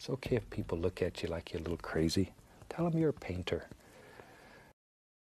It's okay if people look at you like you're a little crazy. Tell them you're a painter.